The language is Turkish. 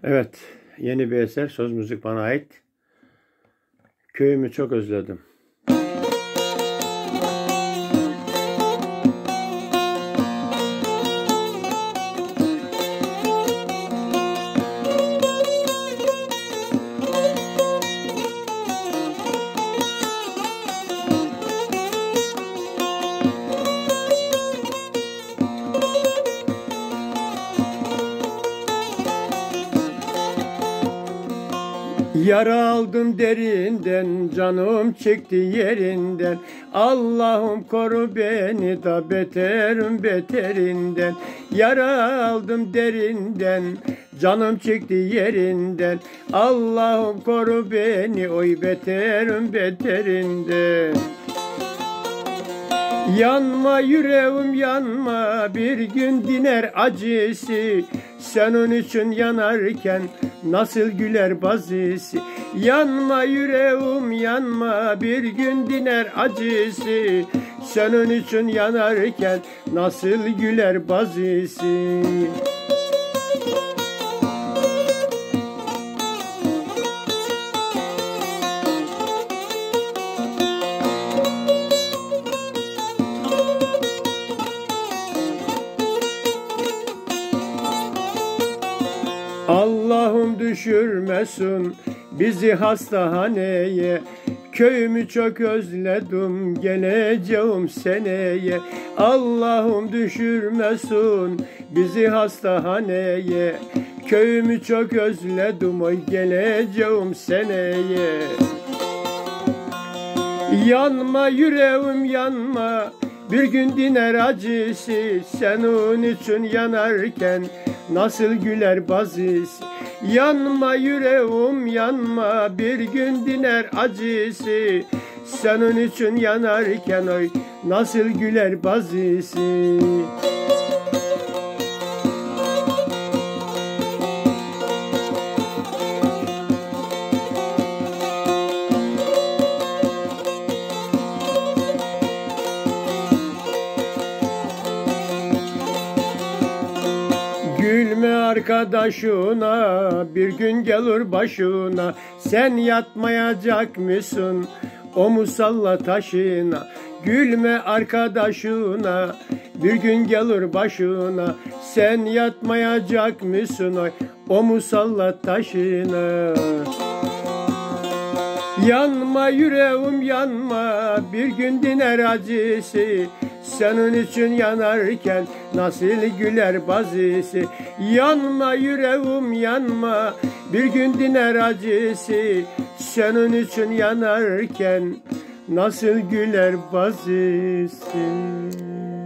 Evet, yeni bir eser. Söz müzik bana ait. Köyümü çok özledim. Yara aldım derinden, canım çekti yerinden. Allah'ım koru beni da beterinden. Yara aldım derinden, canım çekti yerinden. Allah'ım koru beni, oy beterinden. Yanma yüreğim yanma, bir gün diner acısı. Senin için yanarken nasıl güler bazısı. Yanma yüreğim yanma, bir gün diner acısı. Senin için yanarken nasıl güler bazısı. Allah'ım düşürmesin bizi hastahaneye. Köyümü çok özledim, geleceğim seneye. Allah'ım düşürmesin bizi hastahaneye. Köyümü çok özledim, oy geleceğim seneye. Yanma yüreğim yanma, bir gün diner acısı. Senin için yanarken nasıl güler bazısı. Yanma yüreğim yanma, bir gün diner acısı. Senin için yanarken oy nasıl güler bazısı. Gülme arkadaşına, bir gün gelir başına. Sen yatmayacak mısın o musalla taşına? Gülme arkadaşına, bir gün gelir başına. Sen yatmayacak mısın o musalla taşına? Yanma yüreğim yanma, bir gün diner acısı. Senin için yanarken nasıl güler bazısı. Yanma yüreğim yanma, bir gün diner acısı. Senin için yanarken nasıl güler bazısı.